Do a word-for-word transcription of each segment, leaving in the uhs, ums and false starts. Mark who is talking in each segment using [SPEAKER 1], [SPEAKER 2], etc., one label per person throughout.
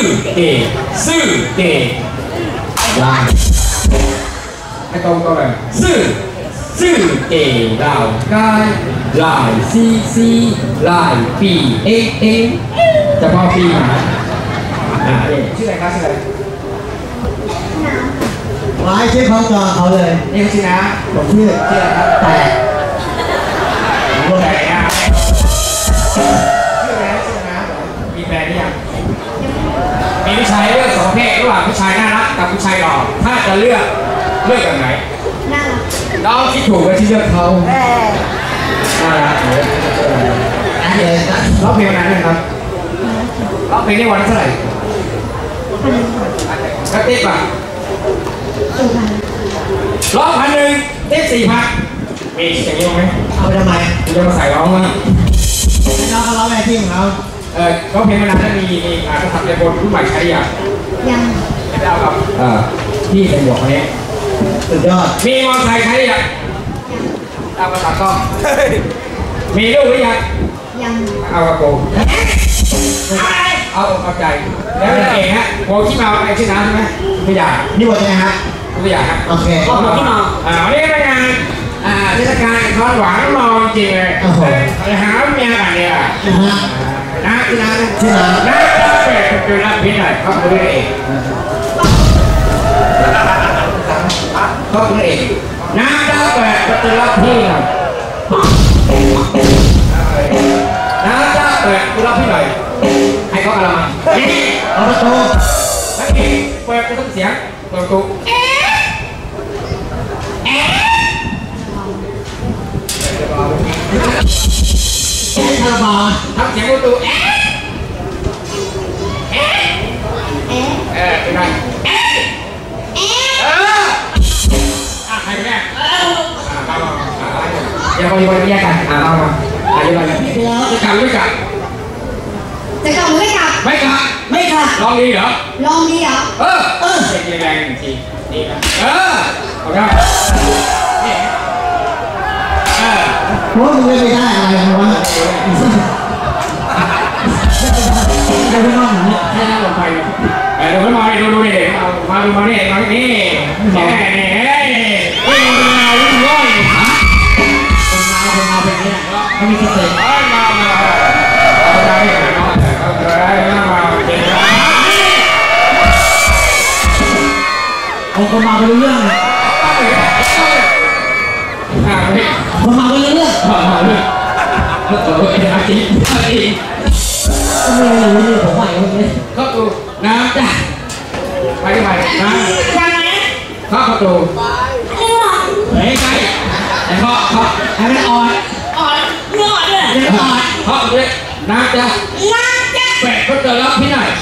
[SPEAKER 1] เกซื่อเกลายให้ตรงตัวเลยซื่อซื่อเกลาวกายลายซีซีลายปีเอเอจะพอปีหาอ่าชื่ออะไรครับชื่ออะไร
[SPEAKER 2] ไว้ชื่อเขาจอเขาเลย
[SPEAKER 1] นี่เขาชื่อนะ
[SPEAKER 2] ผมชื่อชื่ออะไรครับแต่
[SPEAKER 1] ผมแต่นะชื่ออะไรชื่อนะมีแฟนหรือยังมีผู้ชายเลือกสองเพศระหว่างผู้ชายน่ารักกับผู้ชายหล่อถ้าจะเลือกเลือกแบบไหนน่ารักน้องคิดถูกไหมที่เลือกเขาน่ารักเลยร้องเพลงนั้นนะครับร้องเพลงในวันเท่าไหร่กระติ๊บอ่ะร้องพันหนึ่งเต้นสี่พันมีอย่างนี้ไหม
[SPEAKER 2] เอาไปทำไม
[SPEAKER 1] จะมาใส่ร้องมั้ง
[SPEAKER 2] น้องเขาร้องอะไรที่ของเขา
[SPEAKER 1] เออร้องเพลงมานานแล้วมีมีอ่ากระสับกระบนรุ่นใหม่ใช้ยังยังไม่ได้เอากับเออพี่เป็นหมวกคนนี้
[SPEAKER 2] สุดยอด
[SPEAKER 1] มีมอเตอร์ไซค์ใช้ยังเอากระสับกล้องมีลูกหรือยังยังเอากระโปรงเอาเอาใจแล้วเองฮะโบที่มาอะไรชื่อน้ำใช่ไหมไม่อยาก
[SPEAKER 2] นี่บทไงฮะ
[SPEAKER 1] ไม่อยากฮะ
[SPEAKER 2] โอเค
[SPEAKER 1] โบที่มาอ่าวันนี้เป็นงานอ่าเทศกาลทอดหวานมองจริงเลยไปหาเมียกันเนี่ยน้าชื่อน้ำ
[SPEAKER 2] ชื่อน้ำ
[SPEAKER 1] น้าเป็ดเป็นรับพิษหน่อยเขาเป็นเองเขาเป็นเองน้าดาวเป็ดเป็นรับพี่หน่อยน้าดาวเป็ดเป็นรับพี่หน่อยให้เขาอะไรมา
[SPEAKER 2] เอาประตู
[SPEAKER 1] แล้วนี่เปิดกระตุ้นเสียงเปิดประตูเอ๊ะเอ๊ะ
[SPEAKER 2] คาราบาว
[SPEAKER 1] ทำเสียงประตูเอ๊ะเอ๊ะเอ๊ะเออเป็นไงเอ๊ะเอ๊ะเอออ่ะใครแม่อ่ะมามาอย่าไปอย่าไปแยกกันอ่ะมามาอ่ะอย่าไปจะกลับไม่กลับ
[SPEAKER 3] จะกลับหรือไม่กลับ
[SPEAKER 1] ไม่กลับ
[SPEAKER 2] ไม่กลับ
[SPEAKER 1] ลองดีเหรอ
[SPEAKER 3] ลองดีเหรอ
[SPEAKER 1] เออเออเสียงแรงหนึ่งทีนี่นะเออเอาได้นี่เออ
[SPEAKER 2] เพราะมึงไม่ได้อะไรนะวะ
[SPEAKER 1] ได้ไม่ต้องเนี่ยแค่นั่งลงไปเออดูขึ้นมาดูดูนี่มาดูมาเนี่ยมานี่แน่แน่เฮ้ยคนเงาคนร้อย
[SPEAKER 2] คนเงาคนเงาเป็นเนี่ยไม่มีสเต็ป
[SPEAKER 1] มามาเอาได้เหรอเอาได้มาเจ๋งเลย
[SPEAKER 2] คนคนมาเป็นเรื่องเลยคนมาเป็นเรื่อง
[SPEAKER 1] มาเรื่องเออเอออาทิตย์อาทิตย์
[SPEAKER 2] ก็ไม่รู้เลยผมไหวคนนี้
[SPEAKER 1] ก็ดูน้ำจ้ะไปที่ไหนน้ำ
[SPEAKER 3] ยังไง
[SPEAKER 1] ข้าประตูเฮ้ยใครไอ้ข้อข้อ
[SPEAKER 2] ให้มันอ่อน
[SPEAKER 3] อ่อนเนื้ออ่อนเลย
[SPEAKER 2] เนื้ออ่อน
[SPEAKER 1] ข้อเลยน้ำจ้ะ
[SPEAKER 3] น้ำจ้ะ
[SPEAKER 1] เป็ดก็เจอแล้วพี่หน่อย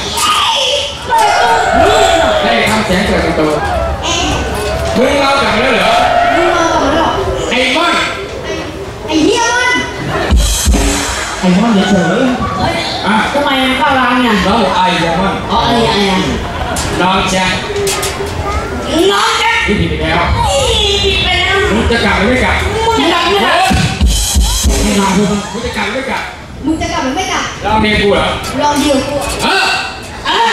[SPEAKER 1] ได้ทำเสียงเกิดประตูมึงเล่าจากนั้นเหรอ
[SPEAKER 3] มึงเล่าจากนั้นเหรอ
[SPEAKER 1] ไอ้ม่อน
[SPEAKER 3] ไอ้เหี้ยม่อน
[SPEAKER 2] ไอ้ม่อนเฉย
[SPEAKER 1] อ่ะ
[SPEAKER 3] ทำไมเข้าร้านเนี่ย
[SPEAKER 1] น้องไอ้ยังม่อน
[SPEAKER 3] อ๋อไอ้ไอ้
[SPEAKER 1] น้องแจ๊ค
[SPEAKER 3] น้องแจ๊ค
[SPEAKER 1] นี่ผิดไปแล้ว
[SPEAKER 3] ผิดไปแล้ว
[SPEAKER 1] มึงจะกลับหรือไม่กลับ
[SPEAKER 3] มึงจะกลับหรือไม่กลับ
[SPEAKER 2] ไม่มาพูด
[SPEAKER 1] มึงจะกลับหรือไม่กลับ
[SPEAKER 3] มึงจะกลับหรือไม่กลับ
[SPEAKER 1] ลองเมียกูเหรอ
[SPEAKER 3] ลองดีกู
[SPEAKER 1] เออ
[SPEAKER 3] เออ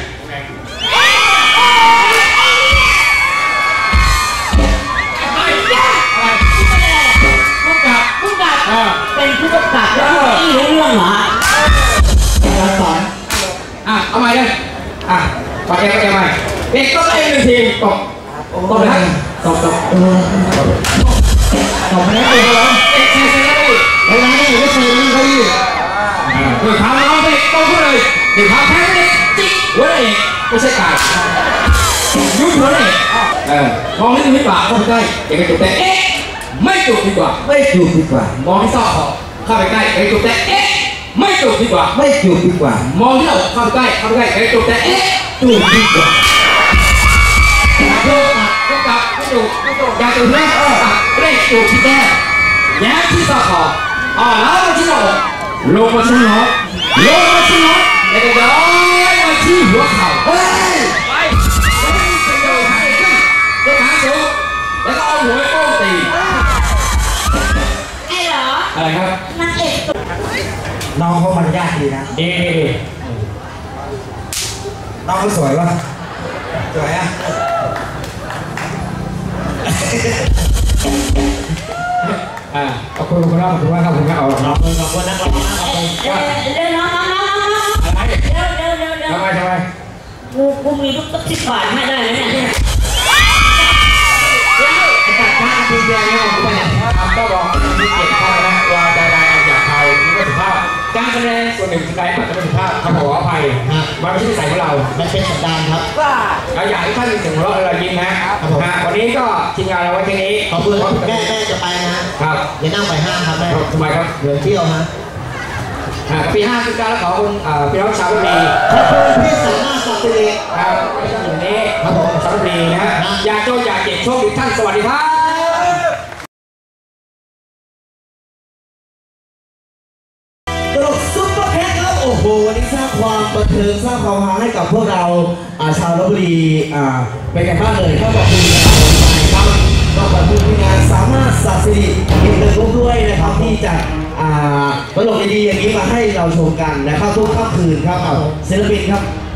[SPEAKER 3] เป็นผู้กำกับแล้วที่รู้เรื่องเหรอ
[SPEAKER 2] การสอน
[SPEAKER 1] อ่ะเอาใหม่เลยอ่ะต่อเองก็ยังไงเด็กก็ได้หนึ่งทีตบตบเลยตบตบ
[SPEAKER 2] ตบไปแล้วตีเขาแล้ว
[SPEAKER 1] เด็กเซนเซนแล้วดิ
[SPEAKER 2] เวลาเนี่ยไม่เคยมีเขาอยู่
[SPEAKER 1] เด็กพาน้องเด็กโตขึ้นเลยเด็กพาแพ้เด็กจิ๊กเว้ยไม่ใช่ตายยุ่งเลยเออมองที่ไม่ปากเข้าไปใกล้เด็กกระจุกแต่เอ๊ะไม่จุกดีกว่า
[SPEAKER 2] ไม่จูบดีกว่าม
[SPEAKER 1] องที่ซอกคอเข้าไปใกล้เด็กกระจุกแต่เอ๊ะไม่จุกดีกว่า
[SPEAKER 2] ไม่จูบดีกว่าม
[SPEAKER 1] องที่เราเข้าไปใกล้เข้าไปใกล้เด็กกระจุกแต่เอ๊ะ
[SPEAKER 2] จูบดีกว่า
[SPEAKER 1] โยกตัดโยกกลับไม่จูบไม่จูบอย่าจูบนะตัดเร่งจูบที่แก้แย้มที่ซอกคออ่าแล้วมาที่หน้าอกลงมาที่หน้าอกลงมาที่หน้าอกแล้วก็ย้อยมาที่หัวเข่าเฮ้ยไปเป็นโดยให้ขึ้นยกขาสูงแล้วก็เอาหัวโป้งตี
[SPEAKER 3] ไอ้เหรอ
[SPEAKER 1] อะไรครับ
[SPEAKER 3] นางเอก
[SPEAKER 2] น้องเขามารยาทดีนะ
[SPEAKER 1] ดีดีดี
[SPEAKER 2] น้องเขาสวยปะสวยอ่ะ
[SPEAKER 1] อ่าขอบคุณคุณมากขอบคุณมากครับคุณแม่เอา
[SPEAKER 2] ขอบคุณขอบคุณนักร้องนะขอบคุณ
[SPEAKER 3] เดี๋ยวเดี๋ยวน้องน้องน้องน้องน้อง
[SPEAKER 1] อะไร
[SPEAKER 3] เดี๋ยวเดี๋ยวเดี๋ยวเดี๋ยว
[SPEAKER 1] ทำไมทำไม
[SPEAKER 3] กูกูมีลูกตุ๊กสิบบาทให้ได้ไหมเนี่ย
[SPEAKER 1] ตัดหน้าคุณแดงเนี่ยผมไปเนี่ยก็บอกมีเกียรติข้านะว่าดาราจากไทยมีประสิทธิภาพการแสดงส่วนหนึ่งแสดงอาจจะไม่สุภาพขออภัยมันไม่ใช่นิสัยของเรา
[SPEAKER 2] มันเป็นสันดานครับ
[SPEAKER 1] เราอยากให้ท่านมีเสียงหัวเราะเรายิ้มนะวันนี้ก็ทีมงานเราไว้แค่นี้
[SPEAKER 2] ขอบคุณแม่แม่จะไปนะครับ อย่านั่งไปห้างครับแม่
[SPEAKER 1] ทำไมครับ
[SPEAKER 2] เดี๋ยวเที่ยวฮะ
[SPEAKER 1] ปีห้าคือการขอบคุณพี่น้องชาวบุรี
[SPEAKER 2] ขอบคุณพี่สามารถสัตย์สิริ
[SPEAKER 1] ครับอย่างนี้ครับผมชาวบุรีนะฮะอยากโจอยากเจ็บโชคดีท่านสวัสดีครับ
[SPEAKER 2] ตลกซุปเปอร์แคทครับโอ้โหวันนี้สร้างความบันเทิงสร้างความฮาให้กับพวกเราอ่าชาวลพบุรีอ่าเป็นไงบ้างเลยก็ขอบคุณนะครับก็ขอบคุณทีมงานสามารถสัตย์สิริอีกหนึ่งรูปด้วยนะครับที่จะอ่าตลกดีๆอย่างนี้มาให้เราชมกันนะครับทุกค่ำคืนครับศิลปินครับ